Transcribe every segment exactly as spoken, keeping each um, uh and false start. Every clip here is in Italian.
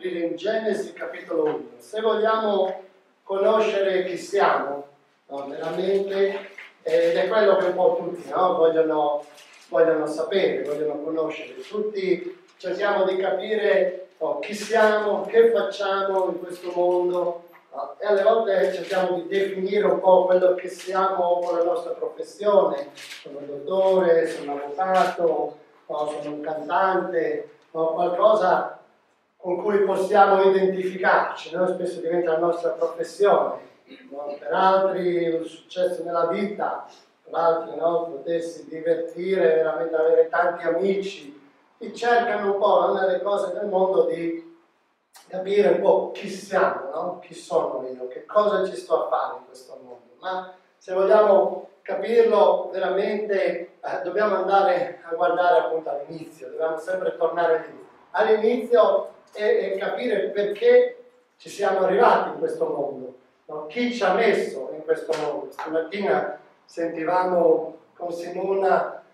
aprire in Genesi capitolo uno. Se vogliamo conoscere chi siamo, no, veramente, ed è quello che un po' tutti no, vogliono, vogliono sapere, vogliono conoscere. Tutti cerchiamo di capire no, chi siamo, che facciamo in questo mondo, no? E alle volte cerchiamo di definire un po' quello che siamo con la nostra professione. Sono un dottore, sono un avvocato, no, sono un cantante, no, qualcosa con cui possiamo identificarci, no? Spesso diventa la nostra professione. No? Per altri il successo nella vita, per altri no? Potersi divertire, veramente avere tanti amici, che cercano un po' no? nelle cose del mondo di capire un po' chi siamo, no? Chi sono io, che cosa ci sto a fare in questo mondo. Ma se vogliamo capirlo veramente eh, dobbiamo andare a guardare appunto all'inizio, dobbiamo sempre tornare lì, all'inizio e, e capire perché ci siamo arrivati in questo mondo, no? Chi ci ha messo in questo mondo. Stamattina sentivamo con Simona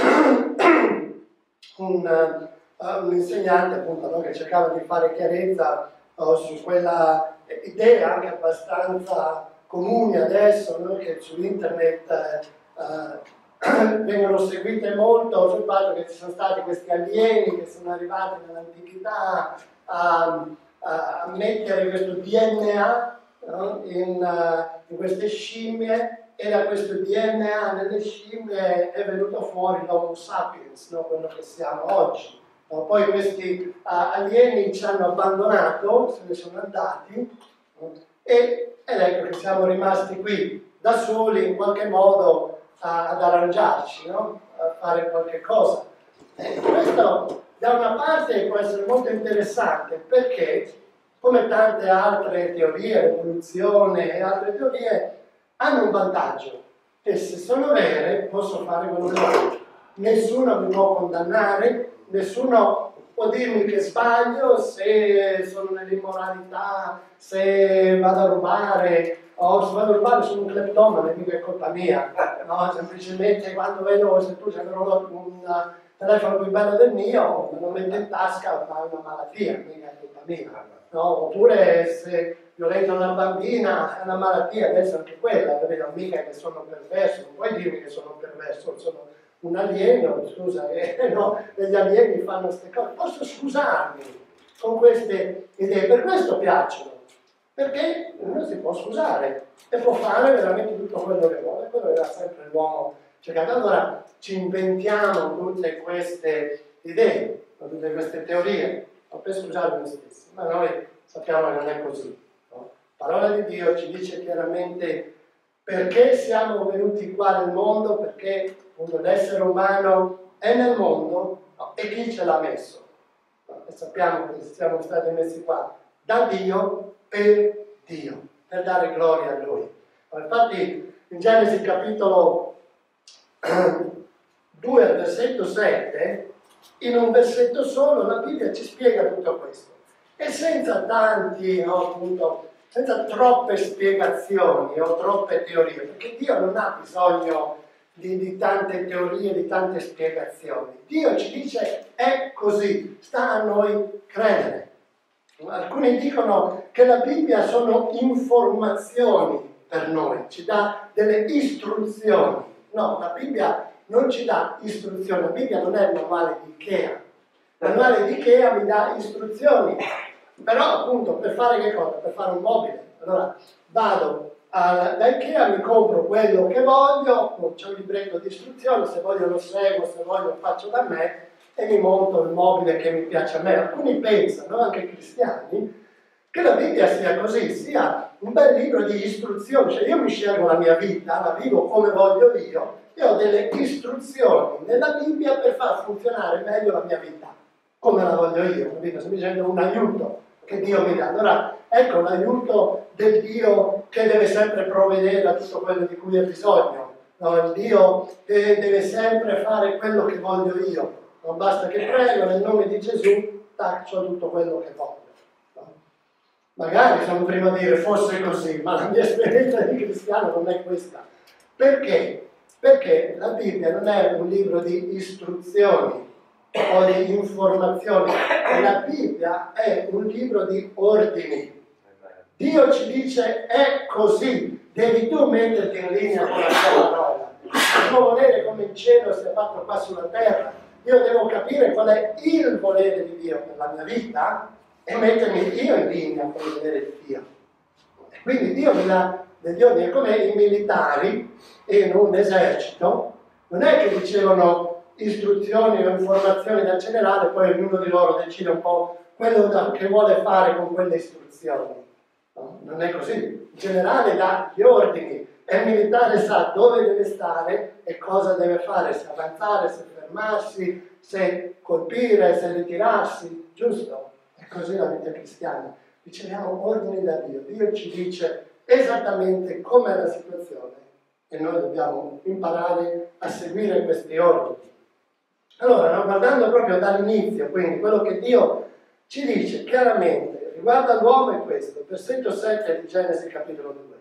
un, uh, un insegnante appunto no? che cercava di fare chiarezza uh, su quella idea anche abbastanza comuni adesso, no? Che su internet eh, eh, vengono seguite molto sul fatto che ci sono stati questi alieni che sono arrivati nell'antichità a, a, a mettere questo D N A no? in, uh, in queste scimmie, e da questo D N A nelle scimmie è venuto fuori l'Homo sapiens, no? Quello che siamo oggi. No? Poi questi uh, alieni ci hanno abbandonato, se ne sono andati, no? e Ed ecco che siamo rimasti qui, da soli in qualche modo a, ad arrangiarci, no? A fare qualche cosa. E questo da una parte può essere molto interessante perché, come tante altre teorie, l'evoluzione e altre teorie, hanno un vantaggio, che se sono vere posso fare quello che voglio. Nessuno mi può condannare, nessuno può dirmi che sbaglio se sono nell'immoralità, se vado a rubare, o se vado a rubare sono un cleptomane, mica è colpa mia, no? Semplicemente quando vedo se tu c'è un telefono più bello del mio, me lo metto in tasca, ma è una malattia, mica è colpa mia, no? Oppure se violento una bambina è una malattia, adesso anche quella, vedo mica che sono perverso, non puoi dirmi che sono perverso, sono un alieno, scusa, eh, no, gli alieni fanno queste cose, posso scusarmi con queste idee, per questo piacciono, perché uno si può scusare e può fare veramente tutto quello che vuole, quello era sempre l'uomo cercato. Allora ci inventiamo tutte queste idee, tutte queste teorie, non per scusare noi stessi, ma noi sappiamo che non è così. No? La parola di Dio ci dice chiaramente perché siamo venuti qua nel mondo, perché l'essere umano è nel mondo, no? E chi ce l'ha messo? No? E sappiamo che siamo stati messi qua da Dio per Dio, per dare gloria a Lui. No? Infatti in Genesi capitolo due al versetto sette, in un versetto solo la Bibbia ci spiega tutto questo. E senza tanti, no, appunto, senza troppe spiegazioni o troppe teorie, perché Dio non ha bisogno Di, di tante teorie, di tante spiegazioni. Dio ci dice è così, sta a noi credere. Alcuni dicono che la Bibbia sono informazioni per noi, ci dà delle istruzioni. No, la Bibbia non ci dà istruzioni, la Bibbia non è il manuale di Ikea. Il manuale di Ikea mi dà istruzioni, però appunto per fare che cosa? Per fare un mobile. Allora vado Uh, da Ikea mi compro quello che voglio, c'è un libretto di istruzioni, se voglio lo seguo, se voglio lo faccio da me e mi monto il mobile che mi piace a me. Alcuni pensano, anche cristiani, che la Bibbia sia così, sia un bel libro di istruzioni, cioè io mi scelgo la mia vita, la vivo come voglio io, e ho delle istruzioni nella Bibbia per far funzionare meglio la mia vita, come la voglio io, capito? Semplicemente un aiuto che Dio mi dà. Allora, ecco l'aiuto del Dio che deve sempre provvedere a tutto quello di cui ha bisogno, no? Il Dio che deve sempre fare quello che voglio io, non basta che prego nel nome di Gesù, faccio tutto quello che voglio. No? Magari sono prima a dire fosse così, ma la mia esperienza di cristiano non è questa. Perché? Perché la Bibbia non è un libro di istruzioni, o di informazioni. E la Bibbia è un libro di ordini. Dio ci dice è così, devi tu metterti in linea con la tua parola. Il tuo volere come il cielo sia fatto qua sulla terra. Io devo capire qual è il volere di Dio per la mia vita e mettermi io in linea con il volere di Dio. E quindi Dio mi dà degli ordini, è come i militari in un esercito, non è che ricevono istruzioni o informazioni dal generale, poi ognuno di loro decide un po' quello da, che vuole fare con quelle istruzioni. No, non è così. Il generale dà gli ordini e il militare sa dove deve stare e cosa deve fare, se avanzare, se fermarsi, se colpire, se ritirarsi, giusto? È così la vita cristiana. Riceviamo ordini da Dio. Dio ci dice esattamente com'è la situazione e noi dobbiamo imparare a seguire questi ordini. Allora, no, guardando proprio dall'inizio, quindi quello che Dio ci dice chiaramente riguardo all'uomo è questo, versetto sette di Genesi capitolo due.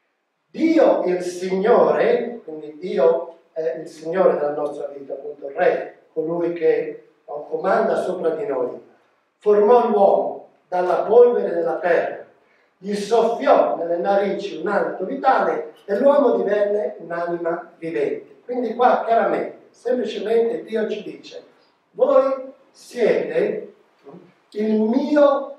Dio il Signore, quindi Dio è il Signore della nostra vita, appunto il Re, colui che comanda sopra di noi, formò l'uomo dalla polvere della terra, gli soffiò nelle narici un alito vitale e l'uomo divenne un'anima vivente. Quindi qua chiaramente, semplicemente Dio ci dice, voi siete il mio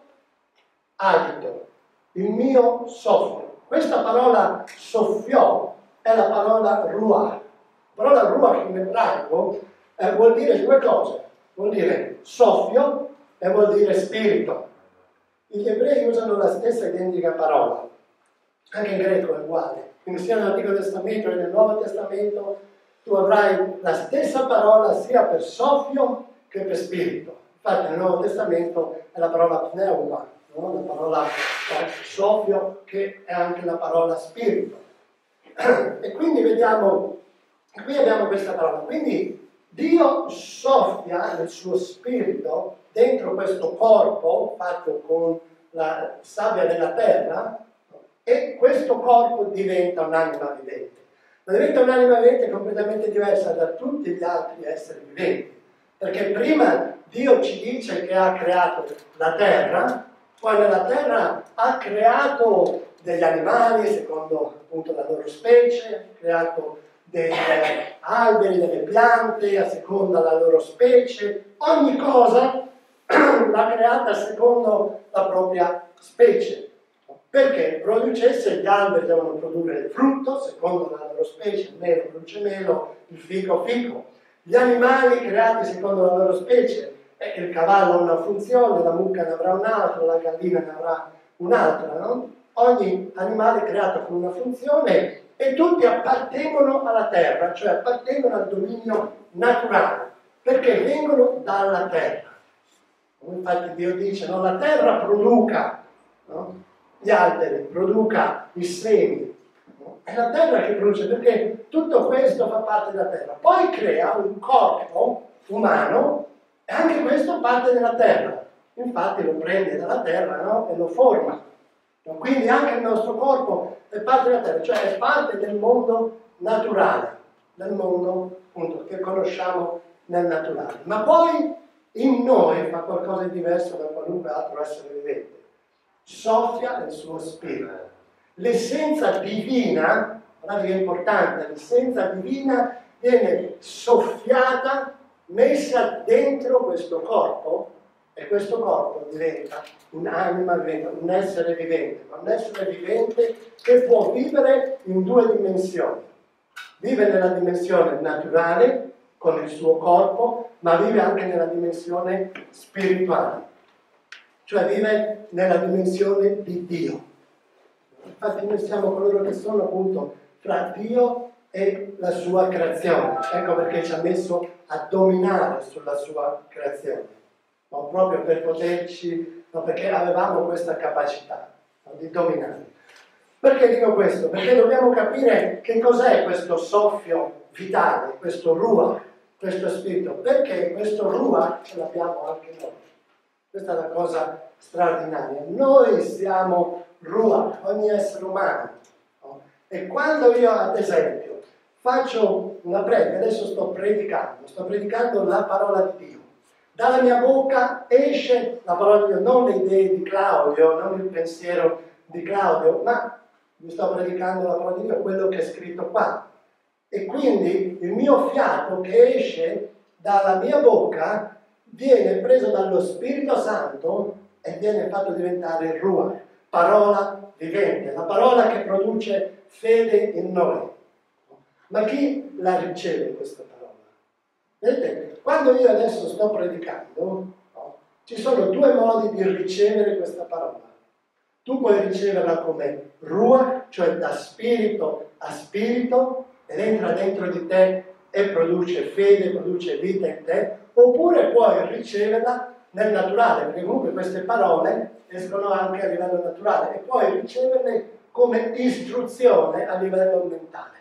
alito, il mio soffio. Questa parola soffiò è la parola ruah. La parola ruah in ebraico eh, vuol dire due cose. Vuol dire soffio e vuol dire spirito. Gli ebrei usano la stessa identica parola. Anche in greco è uguale. Quindi sia nell'Antico Testamento che nel Nuovo Testamento tu avrai la stessa parola sia per soffio che per spirito. Infatti nel Nuovo Testamento è la parola pneuma, no? La parola eh, soffio che è anche la parola spirito. E quindi vediamo, qui abbiamo questa parola. Quindi Dio soffia nel suo spirito dentro questo corpo fatto con la sabbia della terra e questo corpo diventa un'anima vivente. Ma diventa un'anima vivente completamente diversa da tutti gli altri esseri viventi. Perché prima Dio ci dice che ha creato la terra, poi nella terra ha creato degli animali secondo appunto la loro specie, ha creato degli alberi, delle piante a seconda della loro specie, ogni cosa l'ha creata secondo la propria specie. Perché producesse, gli alberi devono produrre il frutto secondo la loro specie, il melo produce melo, il fico fico. Gli animali creati secondo la loro specie, eh, il cavallo ha una funzione, la mucca ne avrà un'altra, la gallina ne avrà un'altra, no? Ogni animale creato con una funzione e tutti appartengono alla terra, cioè appartengono al dominio naturale, perché vengono dalla terra. Infatti Dio dice, no, la terra produca, no? Gli alberi, produca i semi, no? È la terra che produce, perché tutto questo fa parte della terra. Poi crea un corpo umano e anche questo parte della terra. Infatti lo prende dalla terra, no? E lo forma. Quindi anche il nostro corpo è parte della terra, cioè è parte del mondo naturale, del mondo appunto che conosciamo nel naturale. Ma poi in noi fa qualcosa di diverso da qualunque altro essere vivente. Soffia nel suo spirito. L'essenza divina, guardate che è importante, l'essenza divina viene soffiata, messa dentro questo corpo e questo corpo diventa un'anima vivente, un essere vivente, un essere vivente che può vivere in due dimensioni. Vive nella dimensione naturale con il suo corpo, ma vive anche nella dimensione spirituale, cioè vive nella dimensione di Dio. Infatti noi siamo coloro che sono appunto fra Dio e la sua creazione. Ecco perché ci ha messo a dominare sulla sua creazione. No, proprio per poterci, no, perché avevamo questa capacità, no, di dominare. Perché dico questo? Perché dobbiamo capire che cos'è questo soffio vitale, questo ruah, questo spirito. Perché questo ruah ce l'abbiamo anche noi. Questa è la cosa straordinaria. Noi siamo ruah, ogni essere umano. No? E quando io, ad esempio, faccio una predica, adesso sto predicando, sto predicando la parola di Dio. Dalla mia bocca esce la parola di Dio, non le idee di Claudio, non il pensiero di Claudio, ma vi sto predicando la parola di Dio, quello che è scritto qua. E quindi il mio fiato che esce dalla mia bocca viene preso dallo Spirito Santo e viene fatto diventare il Ruach, parola vivente, la parola che produce fede in noi. Ma chi la riceve questa parola? Vedete, quando io adesso sto predicando, no, ci sono due modi di ricevere questa parola. Tu puoi riceverla come Ruach, cioè da spirito a spirito, ed entra dentro di te e produce fede, produce vita in te, oppure puoi riceverla nel naturale, perché comunque queste parole escono anche a livello naturale, e puoi riceverle come istruzione a livello mentale.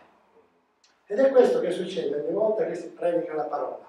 Ed è questo che succede ogni volta che si predica la parola.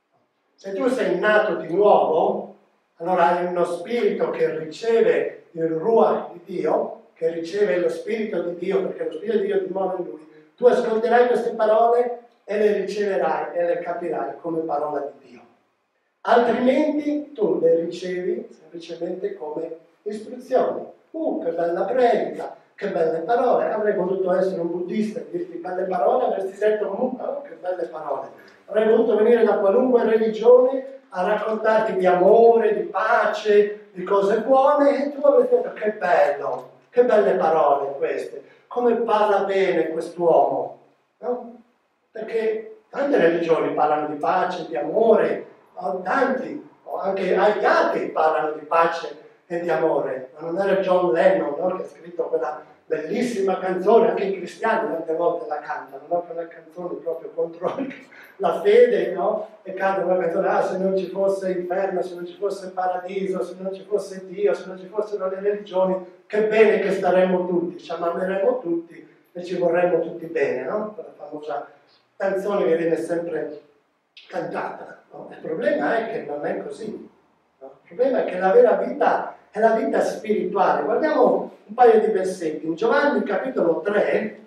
Se tu sei nato di nuovo, allora hai uno spirito che riceve il Ruach di Dio, che riceve lo spirito di Dio, perché lo spirito di Dio dimora in lui. Tu ascolterai queste parole e le riceverai e le capirai come parola di Dio. Altrimenti tu le ricevi semplicemente come istruzioni. Uh, che bella predica, che belle parole. Avrei potuto essere un buddista e dirti belle parole, avresti detto comunque, oh, che belle parole. Avrei potuto venire da qualunque religione a raccontarti di amore, di pace, di cose buone, e tu avresti detto che bello, che belle parole queste, come parla bene quest'uomo, no? Perché tante religioni parlano di pace, di amore, no? Tanti, anche agli atei parlano di pace e di amore, ma non era John Lennon, no? Che ha scritto quella bellissima canzone, anche i cristiani tante volte la cantano, no? Che è una canzone proprio contro la fede, no? E cantano una canzone, ah, se non ci fosse inferno, se non ci fosse paradiso, se non ci fosse Dio, se non ci fossero le religioni, che bene che staremmo tutti, ci ameremmo tutti e ci vorremmo tutti bene, no? Quella famosa canzone che viene sempre cantata, no? Il problema è che non è così, no? Il problema è che la vera vita è la vita spirituale. Guardiamo un paio di versetti. In Giovanni capitolo tre,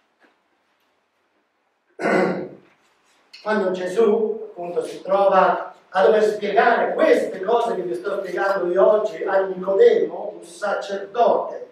quando Gesù appunto si trova a dover spiegare queste cose che vi sto spiegando io oggi a Nicodemo, un sacerdote,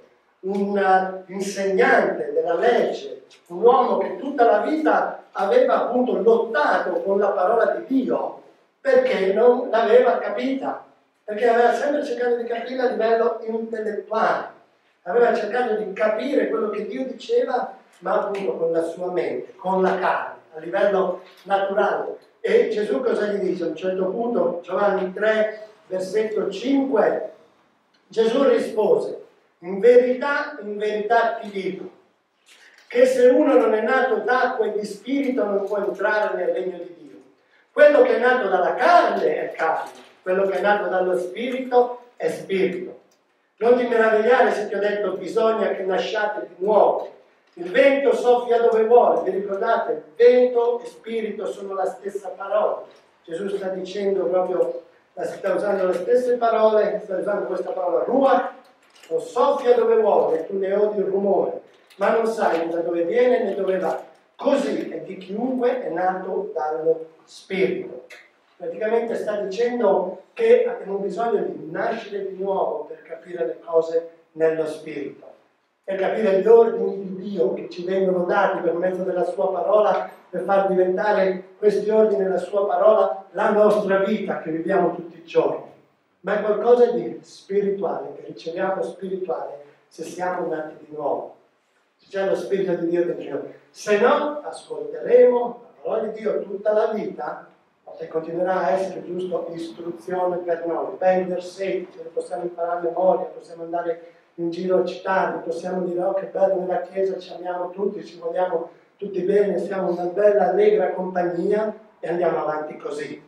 un insegnante della legge, un uomo che tutta la vita aveva appunto lottato con la parola di Dio perché non l'aveva capita, perché aveva sempre cercato di capire a livello intellettuale, aveva cercato di capire quello che Dio diceva, ma appunto con la sua mente, con la carne, a livello naturale. E Gesù cosa gli dice? A un certo punto, Giovanni tre, versetto cinque, Gesù rispose: in verità, in verità ti dico, che se uno non è nato d'acqua e di spirito non può entrare nel regno di Dio. Quello che è nato dalla carne è carne, quello che è nato dallo spirito è spirito. Non ti meravigliare se ti ho detto bisogna che nasciate di nuovo. Il vento soffia dove vuole, vi ricordate? Vento e spirito sono la stessa parola. Gesù sta dicendo proprio, sta usando le stesse parole, sta usando questa parola Ruach, o soffia dove vuole, tu ne odi il rumore, ma non sai da dove viene né dove va. Così è di chiunque è nato dallo spirito. Praticamente sta dicendo che abbiamo bisogno di nascere di nuovo per capire le cose nello spirito, per capire gli ordini di Dio che ci vengono dati per mezzo della sua parola, per far diventare questi ordini della sua parola la nostra vita che viviamo tutti i giorni. Ma è qualcosa di spirituale, che riceviamo spirituale se siamo nati di nuovo, se c'è lo Spirito di Dio dentro noi. Se no, ascolteremo la parola di Dio tutta la vita e continuerà a essere giusto istruzione per noi. Bei versetti, ce li possiamo imparare a memoria, possiamo andare in giro a citarli, possiamo dire oh che bello nella Chiesa, ci amiamo tutti, ci vogliamo tutti bene, siamo una bella allegra compagnia e andiamo avanti così.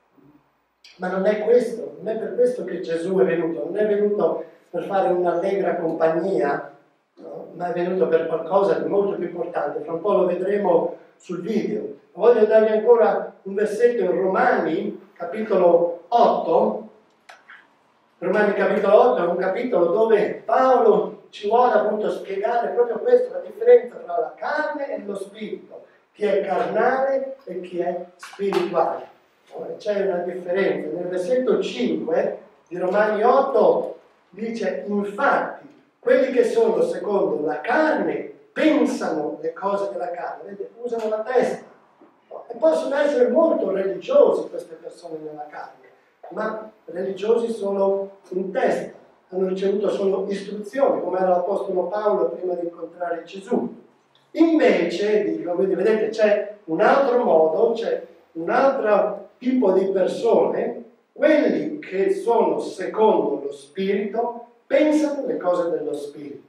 Ma non è questo, non è per questo che Gesù è venuto, non è venuto per fare un'allegra compagnia, no? Ma è venuto per qualcosa di molto più importante. Fra un po' lo vedremo sul video. Voglio darvi ancora un versetto in Romani, capitolo otto. Romani capitolo otto è un capitolo dove Paolo ci vuole appunto spiegare proprio questo, la differenza tra la carne e lo spirito, chi è carnale e chi è spirituale. C'è una differenza. Nel versetto cinque di Romani otto dice: infatti quelli che sono secondo la carne pensano le cose della carne, vedete, usano la testa, e possono essere molto religiosi queste persone nella carne, ma religiosi solo in testa, hanno ricevuto solo istruzioni, come era l'Apostolo Paolo prima di incontrare Gesù. Invece, dico, vedete, c'è un altro modo, c'è un altro tipo di persone, quelli che sono secondo lo Spirito, pensano le cose dello Spirito.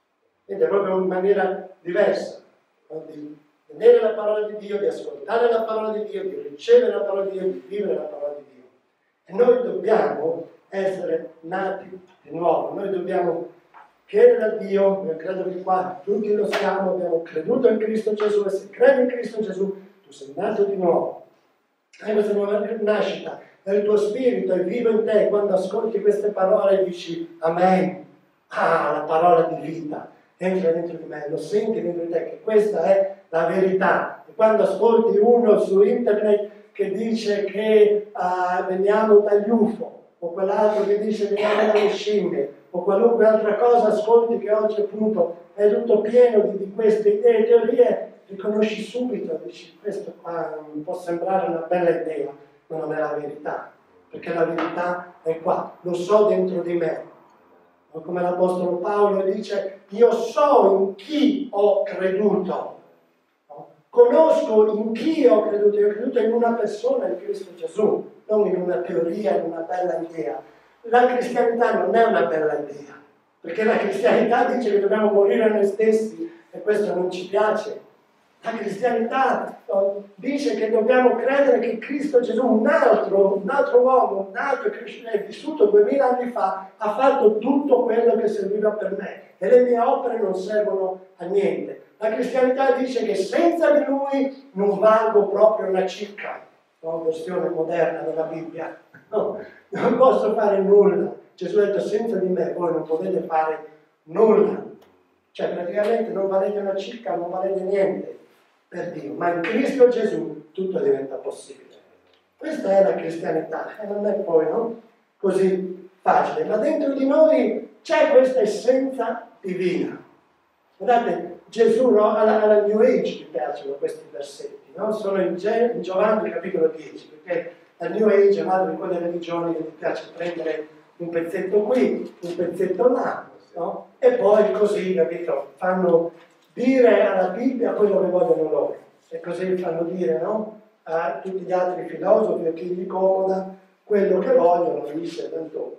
Ed è proprio in maniera diversa, no? Di vedere la parola di Dio, di ascoltare la parola di Dio, di ricevere la parola di Dio, di vivere la parola di Dio. E noi dobbiamo essere nati di nuovo, noi dobbiamo chiedere a Dio, io credo che qua tutti lo siamo, abbiamo creduto in Cristo Gesù, e se credi in Cristo Gesù, tu sei nato di nuovo. Hai questa nuova nascita, e il tuo spirito è vivo in te, quando ascolti queste parole dici amen, ah, la parola di vita entra dentro di me, lo senti dentro di te che questa è la verità. E quando ascolti uno su internet che dice che uh, veniamo dagli U F O, o quell'altro che dice veniamo dalle scimmie, o qualunque altra cosa ascolti che oggi appunto è tutto pieno di, di queste idee e teorie, riconosci subito, dici questo qua può sembrare una bella idea, ma non è la verità, perché la verità è qua, lo so dentro di me. Come l'Apostolo Paolo dice, io so in chi ho creduto, no? Conosco in chi ho creduto, io ho creduto in una persona, in Cristo Gesù, non in una teoria, in una bella idea. La cristianità non è una bella idea, perché la cristianità dice che dobbiamo morire a noi stessi e questo non ci piace. La cristianità dice che dobbiamo credere che Cristo Gesù, un altro, un altro uomo, un altro che è vissuto duemila anni fa, ha fatto tutto quello che serviva per me e le mie opere non servono a niente. La cristianità dice che senza di Lui non valgo proprio una cicca, no? Versione moderna della Bibbia. No, non posso fare nulla. Gesù ha detto: senza di me voi non potete fare nulla. Cioè praticamente non valete una cicca, non valete niente per Dio, ma in Cristo Gesù tutto diventa possibile. Questa è la cristianità e non è poi no, così facile, ma dentro di noi c'è questa essenza divina. Guardate, Gesù no, alla, alla New Age mi piacciono questi versetti, no? Sono in, Ge- in Giovanni capitolo dieci, perché la New Age è una di quelle religioni che mi piace prendere un pezzetto qui, un pezzetto là, no? E poi così, capito, fanno dire alla Bibbia quello che vogliono loro, e così fanno dire no? A tutti gli altri filosofi, a chi gli comoda, quello che vogliono, dice tanto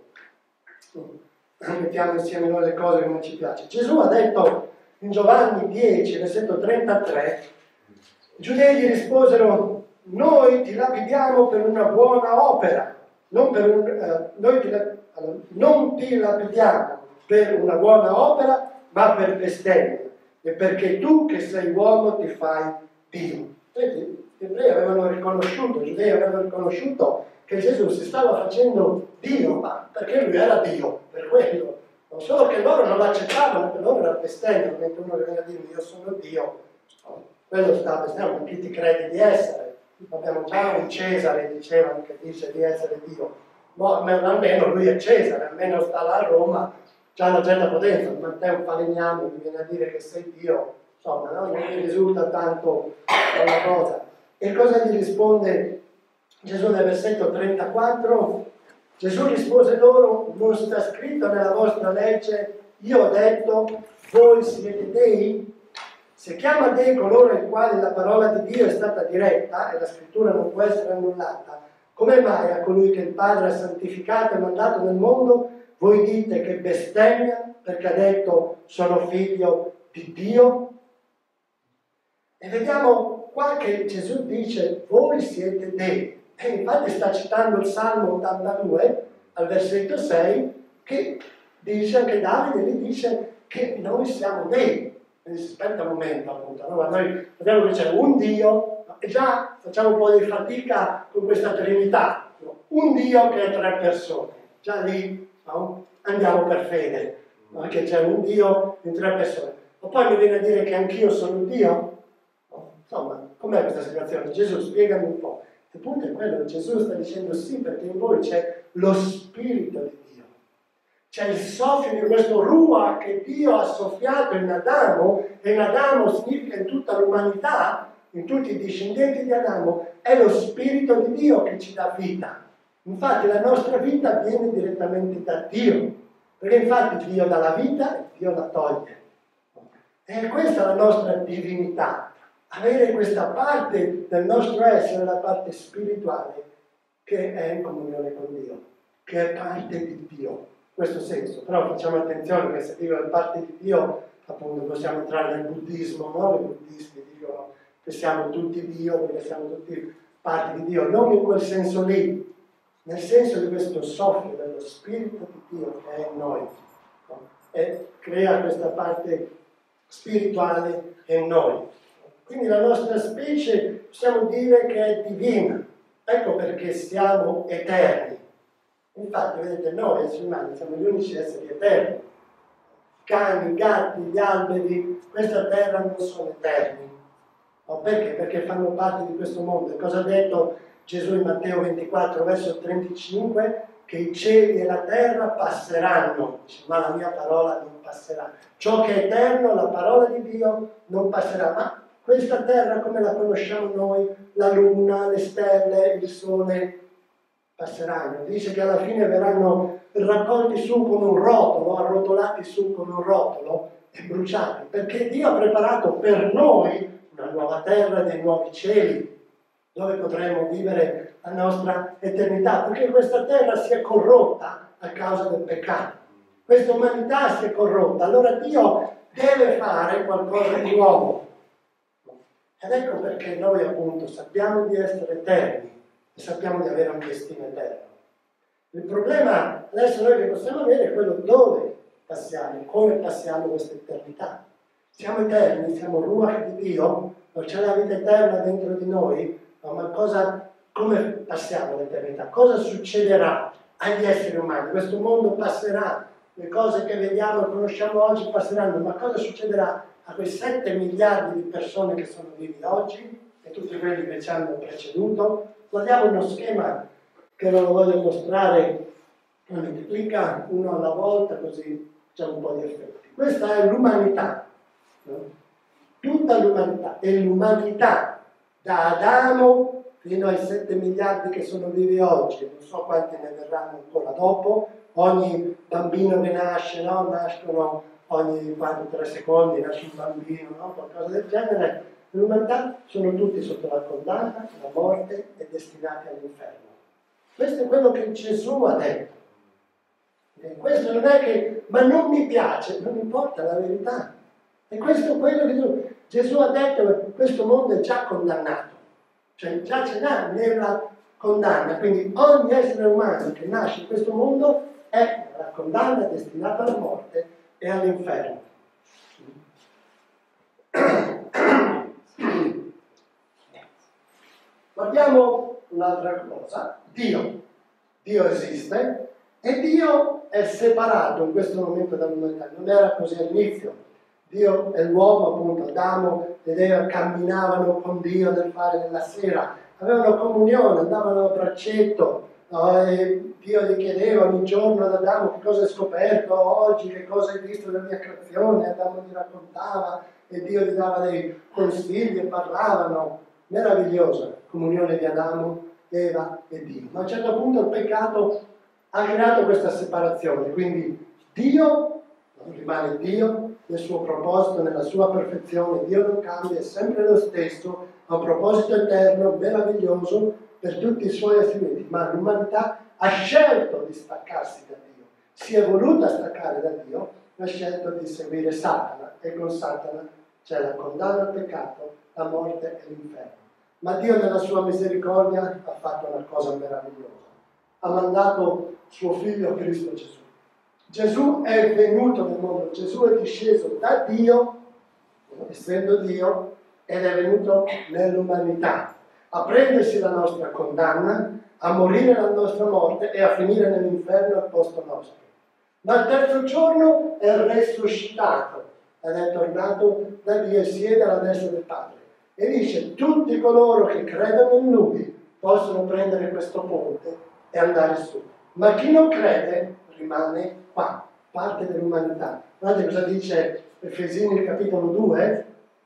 mettiamo insieme noi le cose che non ci piace. Gesù ha detto in Giovanni dieci, versetto trentatré, i giudei gli risposero: noi ti lapidiamo per una buona opera, non, per un, eh, noi ti, allora, non ti lapidiamo per una buona opera, ma per bestemmia, e perché tu che sei uomo ti fai Dio. Vedi, gli ebrei avevano riconosciuto, i giudei avevano riconosciuto che Gesù si stava facendo Dio, ma perché lui era Dio, per quello. Non solo che loro non l'accettavano, che loro era bestemmia, mentre uno viene a dire io sono Dio, quello sta bestemmia, chi ti credi di essere? Abbiamo già un Cesare, dicevano, che dice di essere Dio, ma almeno lui è Cesare, almeno sta là a Roma, c'ha una certa potenza, ma te un falegname mi viene a dire che sei Dio, insomma, no? Non mi risulta tanto una cosa. E cosa gli risponde Gesù nel versetto trentaquattro? Gesù rispose loro: non sta scritto nella vostra legge, io ho detto, voi siete dei? Se chiama dei coloro ai quali la parola di Dio è stata diretta, e la scrittura non può essere annullata, come mai a colui che il Padre ha santificato e mandato nel mondo, voi dite che bestemmia perché ha detto sono figlio di Dio? E vediamo qua che Gesù dice voi siete dei. E infatti sta citando il Salmo ottantadue al versetto sei, che dice che Davide gli dice che noi siamo dei. Quindi si aspetta un momento appunto, no? Ma noi vediamo che c'è un Dio, e già facciamo un po' di fatica con questa Trinità, no? Un Dio che è tre persone, già lì no? Andiamo per fede, no? Che c'è un Dio in tre persone. Ma poi mi viene a dire che anch'io sono Dio? No? Insomma, com'è questa situazione? Gesù, spiegami un po'. Il punto è quello, Gesù sta dicendo sì, perché in voi c'è lo Spirito di Dio. C'è il soffio di questo Ruach che Dio ha soffiato in Adamo, e in Adamo significa in tutta l'umanità, in tutti i discendenti di Adamo, è lo Spirito di Dio che ci dà vita. Infatti la nostra vita viene direttamente da Dio, perché infatti Dio dà la vita e Dio la toglie. E questa è la nostra divinità, avere questa parte del nostro essere, la parte spirituale, che è in comunione con Dio, che è parte di Dio, in questo senso. Però facciamo attenzione che se dico è parte di Dio, appunto possiamo entrare nel buddismo, no? I buddisti dicono che siamo tutti Dio, perché siamo tutti parte di Dio, non in quel senso lì, nel senso di questo soffio dello Spirito di Dio che è in noi, no? E crea questa parte spirituale in noi. Quindi la nostra specie possiamo dire che è divina, ecco perché siamo eterni. Infatti, vedete, noi esseri umani siamo gli unici esseri eterni. Cani, gatti, gli alberi, questa terra non sono eterni. Ma perché? Perché fanno parte di questo mondo. E cosa ha detto Gesù in Matteo ventiquattro, verso trentacinque? Che i cieli e la terra passeranno, ma la mia parola non passerà. Ciò che è eterno, la parola di Dio, non passerà. Ma questa terra come la conosciamo noi, la luna, le stelle, il sole, passeranno. Dice che alla fine verranno raccolti su con un rotolo, arrotolati su con un rotolo e bruciati, perché Dio ha preparato per noi una nuova terra e dei nuovi cieli, dove potremo vivere la nostra eternità, perché questa terra si è corrotta a causa del peccato. Questa umanità si è corrotta, allora Dio deve fare qualcosa di nuovo. Ed ecco perché noi appunto sappiamo di essere eterni e sappiamo di avere un destino eterno. Il problema adesso noi che possiamo avere è quello dove passiamo, come passiamo questa eternità. Siamo eterni, siamo Ruach di Dio, non c'è la vita eterna dentro di noi, no, ma cosa, come passiamo l'eternità? Cosa succederà agli esseri umani? Questo mondo passerà, le cose che vediamo e conosciamo oggi passeranno, ma cosa succederà a quei sette miliardi di persone che sono vivi oggi e tutti quelli che ci hanno preceduto? Guardiamo uno schema che ve lo voglio mostrare, moltiplica uno alla volta così c'è un po' di effetti. Questa è l'umanità, no? Tutta l'umanità, e l'umanità da Adamo fino ai sette miliardi che sono vivi oggi, non so quanti ne verranno ancora dopo. Ogni bambino che nasce, no? Nascono ogni quattro tre secondi, nasce un bambino, no? Qualcosa del genere. L'umanità sono tutti sotto la condanna, la morte e destinati all'inferno. Questo è quello che Gesù ha detto. E questo non è che, ma non mi piace, non importa, la verità. E questo è quello che Gesù, Gesù ha detto, che questo mondo è già condannato. Cioè già ce l'ha nella condanna. Quindi ogni essere umano che nasce in questo mondo è la condanna destinata alla morte e all'inferno. Guardiamo un'altra cosa. Dio. Dio esiste e Dio è separato in questo momento dall'umanità. Non era così all'inizio. Dio e l'uomo, appunto, Adamo ed Eva camminavano con Dio nel fare della sera, avevano comunione, andavano a braccetto, no? E Dio gli chiedeva ogni giorno ad Adamo che cosa hai scoperto oggi, che cosa hai visto della mia creazione, Adamo gli raccontava e Dio gli dava dei consigli e parlavano. Meravigliosa comunione di Adamo, Eva e Dio. Ma a un certo punto il peccato ha creato questa separazione, quindi Dio rimane Dio nel suo proposito, nella sua perfezione. Dio non cambia, è sempre lo stesso, ha un proposito eterno, meraviglioso per tutti i suoi esseri, ma l'umanità ha scelto di staccarsi da Dio, si è voluta staccare da Dio, ha scelto di seguire Satana, e con Satana c'è la condanna al peccato, la morte e l'inferno. Ma Dio nella sua misericordia ha fatto una cosa meravigliosa, ha mandato suo figlio Cristo Gesù. Gesù è venuto nel mondo, Gesù è disceso da Dio, essendo Dio, ed è venuto nell'umanità a prendersi la nostra condanna, a morire la nostra morte e a finire nell'inferno al posto nostro. Ma il terzo giorno è resuscitato ed è tornato da Dio e siede alla destra del Padre. E dice: tutti coloro che credono in Lui possono prendere questo ponte e andare su. Ma chi non crede rimane qua, parte dell'umanità. Guardate cosa dice Efesini capitolo due?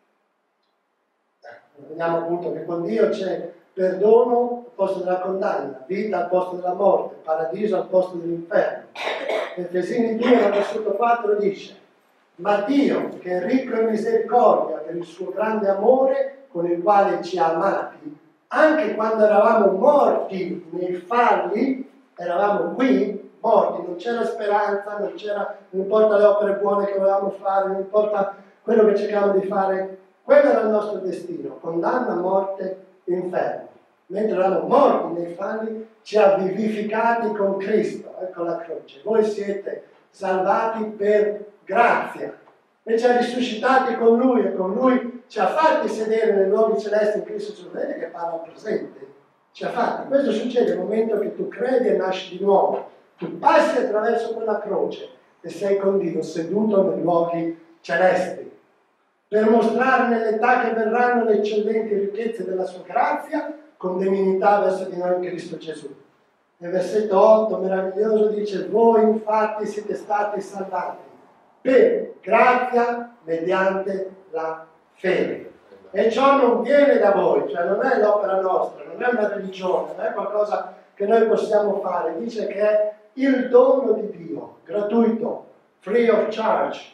Vediamo appunto che con Dio c'è perdono al posto della condanna, vita al posto della morte, paradiso al posto dell'inferno. Efesini due, versetto quattro dice: ma Dio, che è ricco in misericordia per il suo grande amore con il quale ci ha amati, anche quando eravamo morti nei falli, eravamo qui, morti, non c'era speranza, non c'era, non importa le opere buone che volevamo fare, non importa quello che cercavamo di fare, quello era il nostro destino, condanna, morte, inferno. Mentre eravamo morti nei falli, ci ha vivificati con Cristo, ecco la croce. Voi siete salvati per grazia e ci ha risuscitati con Lui e con Lui ci ha fatti sedere nei luoghi celesti in Cristo Gesù. Vedete che parla al presente? Ci ha fatti. Questo succede nel momento che tu credi e nasci di nuovo. Tu passi attraverso quella croce e sei con Dio seduto nei luoghi celesti per mostrare nell'età che verranno le eccellenti ricchezze della sua grazia con benignità verso di noi in Cristo Gesù. Nel versetto otto meraviglioso dice: voi infatti siete stati salvati per grazia mediante la fede. E ciò non viene da voi, cioè non è l'opera nostra, non è una religione, non è qualcosa che noi possiamo fare. Dice che è il dono di Dio, gratuito, free of charge,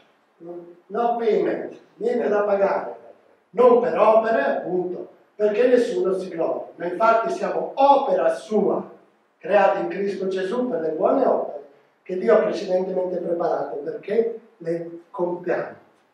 no payment, niente da pagare, non per opere appunto, perché nessuno si gloria. Ma infatti siamo opera sua, creati in Cristo Gesù per le buone opere che Dio ha precedentemente preparato perché le compiamo.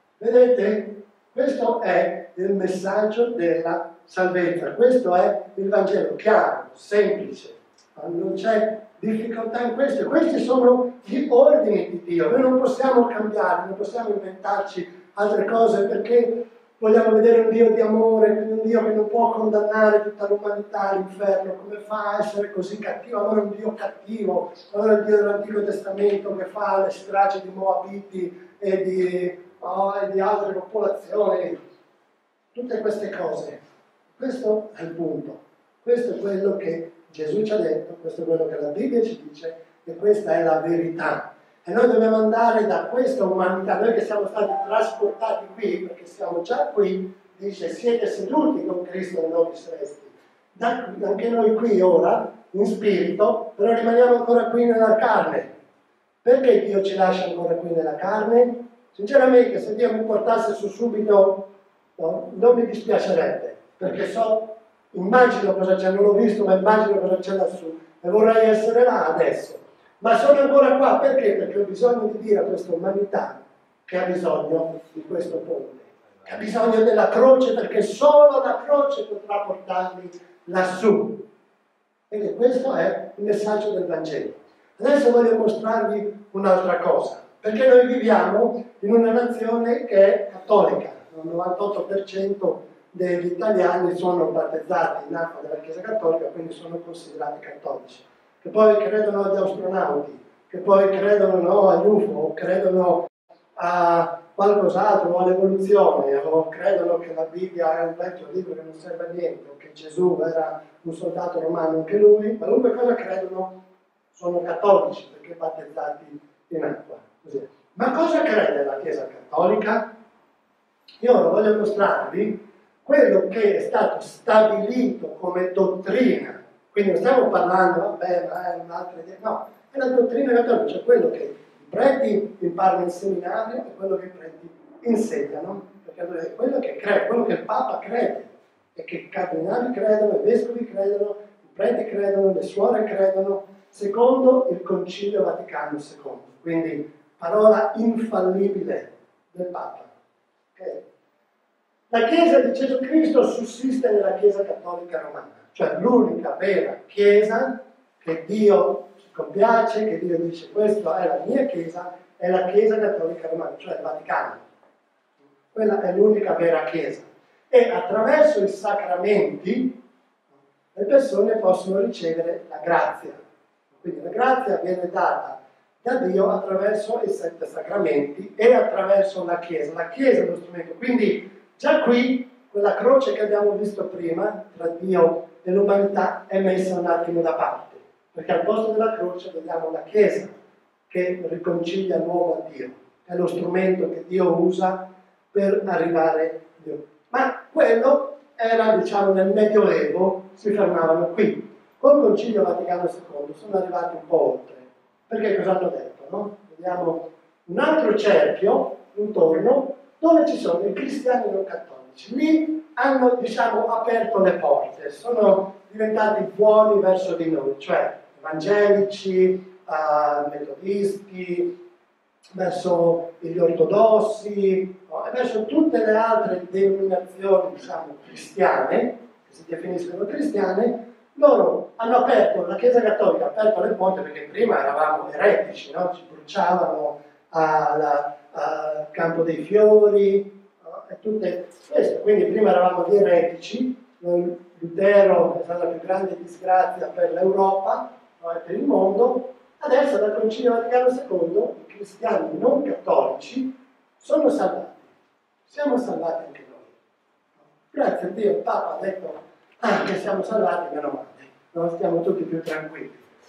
Vedete? Questo è il messaggio della salvezza, questo è il Vangelo chiaro, semplice, non c'è difficoltà in questo. Questi sono gli ordini di Dio, noi non possiamo cambiare, non possiamo inventarci altre cose perché vogliamo vedere un Dio di amore, quindi un Dio che non può condannare tutta l'umanità all'inferno. Come fa a essere così cattivo? Allora è un Dio cattivo, allora è il Dio dell'Antico Testamento che fa le stragi di Moabiti e di, oh, e di altre popolazioni, tutte queste cose. Questo è il punto, questo è quello che Gesù ci ha detto, questo è quello che la Bibbia ci dice e questa è la verità. E noi dobbiamo andare da questa umanità, noi che siamo stati trasportati qui, perché siamo già qui, dice siete seduti con Cristo nei luoghi celesti. Da, anche noi qui ora, in spirito, però rimaniamo ancora qui nella carne. Perché Dio ci lascia ancora qui nella carne? Sinceramente, se Dio mi portasse su subito, no, non mi dispiacerebbe, perché so, immagino cosa c'è, non l'ho visto, ma immagino cosa c'è lassù, e vorrei essere là adesso. Ma sono ancora qua, perché? Perché ho bisogno di dire a questa umanità che ha bisogno di questo ponte, che ha bisogno della croce, perché solo la croce potrà portarli lassù. Quindi questo è il messaggio del Vangelo. Adesso voglio mostrarvi un'altra cosa, perché noi viviamo in una nazione che è cattolica, il novantotto per cento degli italiani sono battezzati in acqua della Chiesa Cattolica, quindi sono considerati cattolici, che poi credono agli astronauti, che poi credono no, agli U F O, o credono a qualcos'altro, o all'evoluzione, o credono che la Bibbia è un vecchio libro che non serve a niente, o che Gesù era un soldato romano anche lui, qualunque cosa credono sono cattolici perché battezzati in acqua. Così. Ma cosa crede la Chiesa Cattolica? Io ora voglio mostrarvi quello che è stato stabilito come dottrina. Quindi non stiamo parlando, vabbè, ma è un'altra idea. No, è la dottrina cattolica, cioè quello che i preti imparano in seminario e quello che i preti insegnano. Perché è quello che crede, quello che il Papa crede, e che i cardinali credono, i vescovi credono, i preti credono, le suore credono, secondo il Concilio Vaticano secondo. Quindi parola infallibile del Papa. Okay? La Chiesa di Gesù Cristo sussiste nella Chiesa Cattolica Romana, cioè l'unica vera Chiesa che Dio si compiace, che Dio dice questa è la mia Chiesa, è la Chiesa Cattolica Romana, cioè il Vaticano. Quella è l'unica vera Chiesa. E attraverso i sacramenti le persone possono ricevere la grazia. Quindi la grazia viene data da Dio attraverso i sette sacramenti e attraverso la Chiesa. La Chiesa è lo strumento. Quindi già qui, quella croce che abbiamo visto prima, tra Dio dell'umanità è messa un attimo da parte, perché al posto della croce vediamo la Chiesa che riconcilia l'uomo a Dio, è lo strumento che Dio usa per arrivare a Dio. Ma quello era, diciamo, nel Medioevo, si fermavano qui. Col Concilio Vaticano secondo sono arrivati un po' oltre, perché cosa hanno detto, no? Vediamo un altro cerchio intorno dove ci sono i cristiani non cattolici. Lì hanno, diciamo, aperto le porte, sono diventati buoni verso di noi, cioè evangelici, uh, metodisti, verso gli ortodossi, no? E verso tutte le altre denominazioni, diciamo, cristiane, che si definiscono cristiane. Loro hanno aperto, la Chiesa Cattolica ha aperto le porte perché prima eravamo eretici, no? Ci bruciavano al Campo dei Fiori, no? E tutte queste. Quindi prima eravamo gli eretici, Lutero è stata la più grande disgrazia per l'Europa, no? E per il mondo. Adesso dal Concilio Vaticano secondo i cristiani non cattolici sono salvati. Siamo salvati anche noi. Grazie a Dio il Papa ha detto ah, che siamo salvati, meno male, no? Stiamo tutti più tranquilli.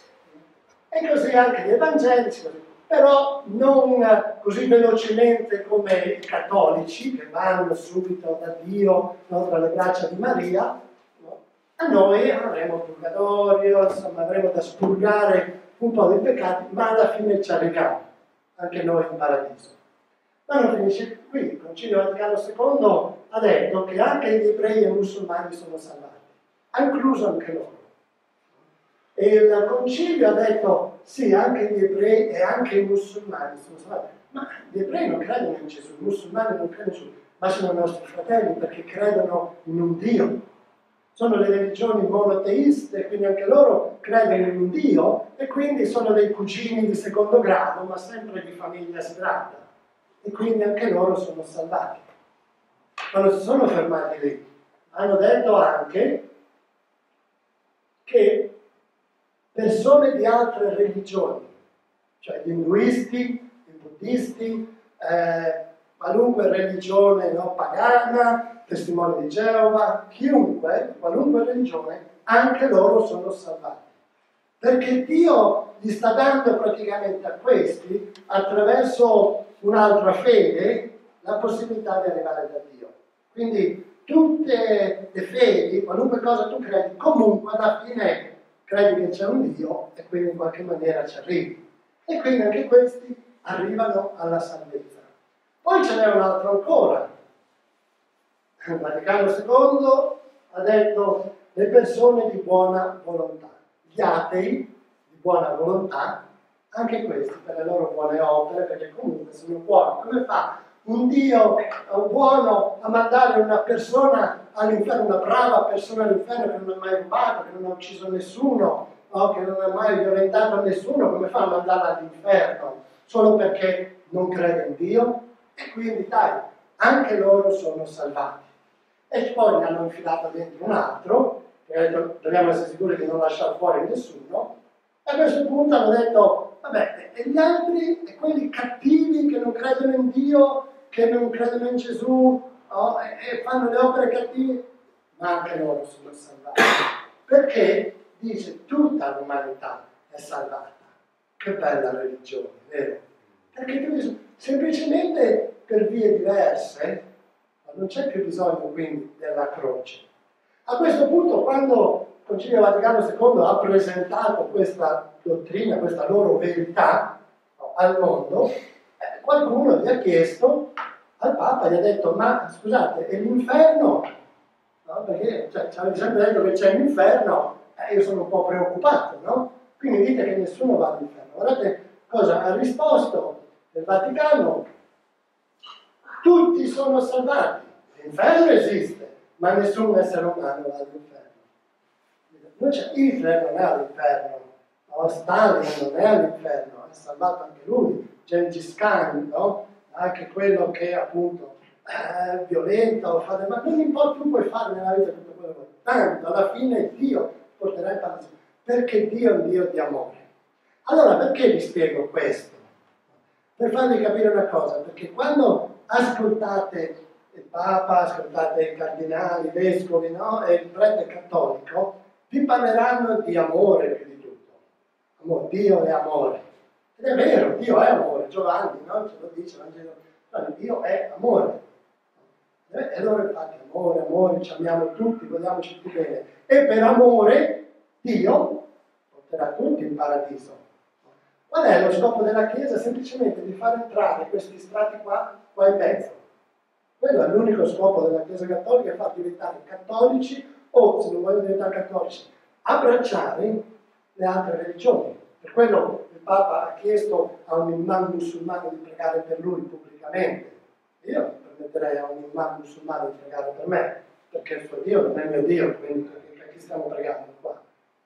E così anche gli evangelici, così. Però non così velocemente come i cattolici, che vanno subito da Dio, no, tra le braccia di Maria. No? A noi avremo purgatorio, insomma avremo da spurgare un po' dei peccati, ma alla fine ci arriviamo, anche noi in paradiso. Ma non finisce qui, il Concilio Vaticano secondo ha detto che anche gli ebrei e i musulmani sono salvati, ha incluso anche loro. E il Concilio ha detto, sì, anche gli ebrei e anche i musulmani sono salvati, ma gli ebrei non credono in Gesù, i musulmani non credono in Gesù, ma sono i nostri fratelli perché credono in un Dio. Sono le religioni monoteiste, quindi anche loro credono in un Dio e quindi sono dei cugini di secondo grado, ma sempre di famiglia sagrada. E quindi anche loro sono salvati. Ma non si sono fermati lì. Hanno detto anche che persone di altre religioni, cioè gli induisti, i buddisti, eh, qualunque religione no, pagana, testimoni di Geova, chiunque, qualunque religione, anche loro sono salvati. Perché Dio gli sta dando praticamente a questi, attraverso un'altra fede, la possibilità di arrivare da Dio. Quindi tutte le fedi, qualunque cosa tu credi, comunque alla fine credi che c'è un Dio e quindi in qualche maniera ci arrivi. E quindi anche questi arrivano alla salvezza. Poi ce n'è un altro ancora. Il Vaticano secondo ha detto le persone di buona volontà, gli atei di buona volontà, anche questi per le loro buone opere, perché comunque sono buoni. Come fa un Dio buono a mandare una persona all'inferno, una brava persona all'inferno che non ha mai rubato, che non ha ucciso nessuno, no? Che non ha mai violentato nessuno, come fa a mandarla all'inferno? Solo perché non crede in Dio? E quindi dai, anche loro sono salvati. E poi ne hanno infilato dentro un altro, che ha detto dobbiamo essere sicuri di non lasciare fuori nessuno, e a questo punto hanno detto, vabbè, e gli altri, e quelli cattivi che non credono in Dio, che non credono in Gesù, no? e, e fanno le opere cattive, ma anche loro sono salvati. Perché, dice, tutta l'umanità è salvata. Che bella religione, vero? Perché tu dici, semplicemente per vie diverse, non c'è più bisogno quindi della croce. A questo punto, quando il Concilio Vaticano secondo ha presentato questa dottrina, questa loro verità no, al mondo, eh, qualcuno gli ha chiesto al Papa, gli ha detto, ma scusate, e l'inferno? No, perché cioè, ci avete sempre detto che c'è l'inferno, eh, io sono un po' preoccupato, no? Quindi dite che nessuno va all'inferno. Guardate cosa ha risposto il Vaticano. Tutti sono salvati, l'inferno esiste, ma nessun essere umano va all'inferno. Hitler non è all'inferno, no? Stalin non è all'inferno, è salvato anche lui, Gengis Khan, no? Anche quello che appunto è violento, fa del male, non importa, tu puoi fare nella vita tutto quello che vuoi, tanto alla fine Dio porterà in paradiso, perché Dio è un Dio di amore. Allora perché vi spiego questo? Per farvi capire una cosa, perché quando ascoltate il Papa, ascoltate i cardinali, i vescovi, no? E il prete cattolico, vi parleranno di amore più di tutto. Amore, Dio è amore. Ed è vero, Dio è amore. Giovanni, no? Ce lo dice Vangelo. Dio è amore. E allora infatti amore, amore, ci amiamo tutti, vogliamoci tutti bene. E per amore Dio porterà tutti in paradiso. Qual è lo scopo della Chiesa? Semplicemente di far entrare questi strati qua, qua in mezzo. Quello è l'unico scopo della Chiesa Cattolica, è far diventare cattolici o, se non vogliono diventare cattolici, abbracciare le altre religioni. Per quello il Papa ha chiesto a un imam musulmano di pregare per lui pubblicamente. Io permetterei a un imam musulmano di pregare per me, perché il suo Dio non è il mio Dio, quindi per chi stiamo pregando qua?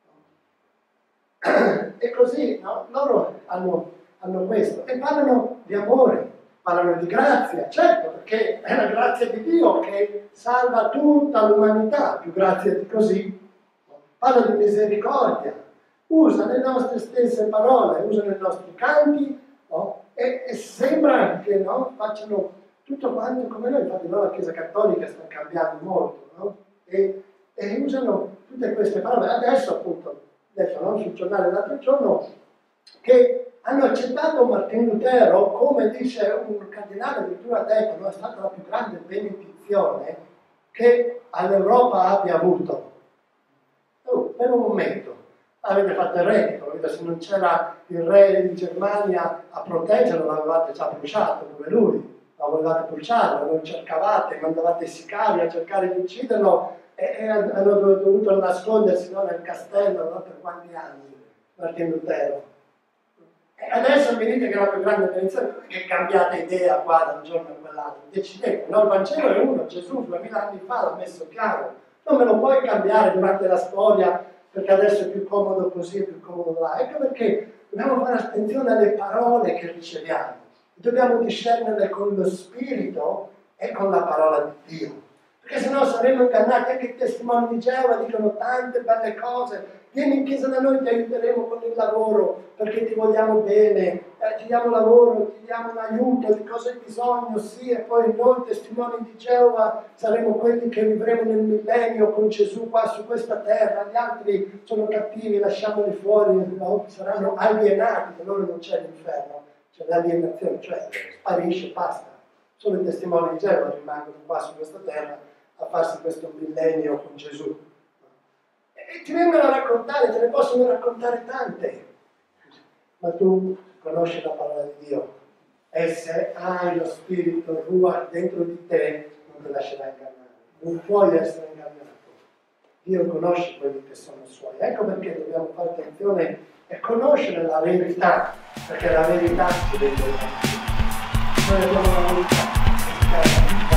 E così, no? Loro hanno, hanno questo, e parlano di amore, parlano di grazia, certo, perché è la grazia di Dio che salva tutta l'umanità, più grazia di così. Parla di misericordia, usa le nostre stesse parole, usa i nostri canti, no? e, e sembra che, no, facciano tutto quanto come noi. Infatti no, la Chiesa Cattolica sta cambiando molto, no? e, e usano tutte queste parole. Adesso appunto, detto, no, sul giornale l'altro giorno, che hanno accettato Martin Lutero, come dice un cardinale, addirittura ha detto, no, è stata la più grande benedizione che all'Europa abbia avuto. Oh, per un momento avete fatto il reddito, se non c'era il re di Germania a proteggerlo, l'avevate già bruciato come lui, lo volevate bruciarlo, lo cercavate, mandavate i sicari a cercare di ucciderlo, e hanno dovuto nascondersi, no, nel castello, no, per quanti anni, Martin Lutero. E adesso mi dite che è la più grande benedizione, che cambiate idea qua da un giorno a quell'altro. Decidete, no, il Vangelo è uno, Gesù duemila anni fa l'ha messo chiaro. Non me lo puoi cambiare durante la storia, perché adesso è più comodo così, è più comodo là. Ecco perché dobbiamo fare attenzione alle parole che riceviamo. Dobbiamo discernere con lo Spirito e con la parola di Dio. Perché sennò saremo ingannati. Anche i testimoni di Geova dicono tante belle cose. Vieni in chiesa da noi, ti aiuteremo con il lavoro, perché ti vogliamo bene, eh, ti diamo lavoro, ti diamo un aiuto, di cosa hai bisogno, sì, e poi noi testimoni di Geova saremo quelli che vivremo nel millennio con Gesù qua su questa terra, gli altri sono cattivi, lasciamoli fuori, no? Saranno alienati, per loro non c'è l'inferno, c'è l'alienazione, cioè sparisce, basta. Solo i testimoni di Geova rimangono qua su questa terra a farsi questo millennio con Gesù. E ti vengono a raccontare, te ne possono raccontare tante, ma tu conosci la parola di Dio e se hai lo spirito Ruach dentro di te non ti lascerai ingannare, non puoi essere ingannato. Dio conosce quelli che sono suoi, ecco perché dobbiamo fare attenzione e conoscere la verità, perché la verità ci rende. Noi abbiamo la verità.